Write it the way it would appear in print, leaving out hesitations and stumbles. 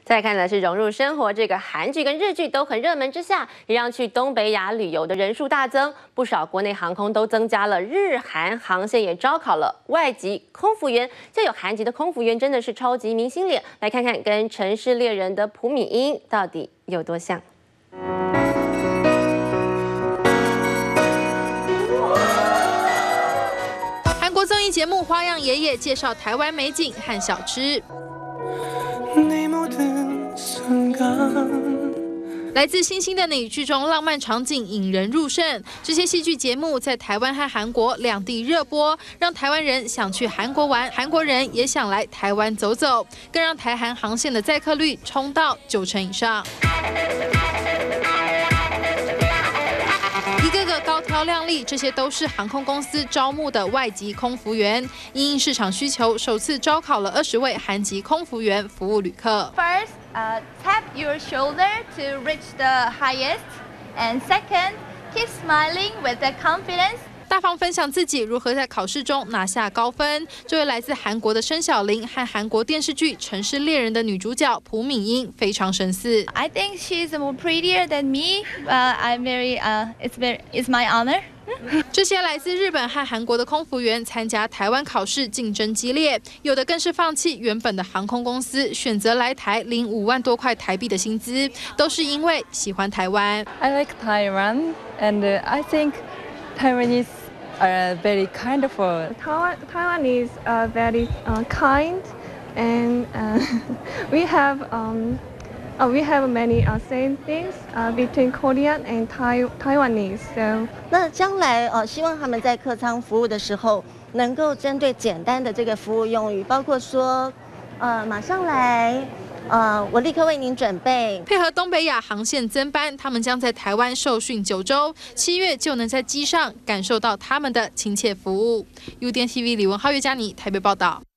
再看的是融入生活，这个韩剧跟日剧都很热门之下，也让去东北亚旅游的人数大增，不少国内航空都增加了日韩航线，也招考了外籍空服员。这有韩籍的空服员真的是超级明星脸，来看看跟《城市猎人》的朴敏英到底有多像。 韩国综艺节目《花样爷爷》介绍台湾美景和小吃。来自星星的你剧中浪漫场景引人入胜，这些戏剧节目在台湾和韩国两地热播，让台湾人想去韩国玩，韩国人也想来台湾走走，更让台韩航线的载客率冲到90%以上。 一个个高挑亮丽，这些都是航空公司招募的外籍空服员。因应市场需求，首次招考了20位韩籍空服员服务旅客。 First, tap your shoulder to reach the highest, and second, keep smiling with the confidence. 大方分享自己如何在考试中拿下高分。这位来自韩国的申小玲和韩国电视剧《城市猎人》的女主角朴敏英非常神似。 I think she's more prettier than me. It's my honor. 这些来自日本和韩国的空服员参加台湾考试，竞争激烈，有的更是放弃原本的航空公司，选择来台领5万多块台币的薪资，都是因为喜欢台湾。 I like Taiwan, and I think Taiwanese are very kind of. Taiwan is very kind, and we have many same things between Korean and Taiwanese. So 那将来希望他们在客舱服务的时候，能够针对简单的这个服务用语，包括说马上来。 我立刻为您准备。 配合东北亚航线增班，他们将在台湾受训9周，7月就能在机上感受到他们的亲切服务。UDN TV 李文浩、岳佳妮台北报道。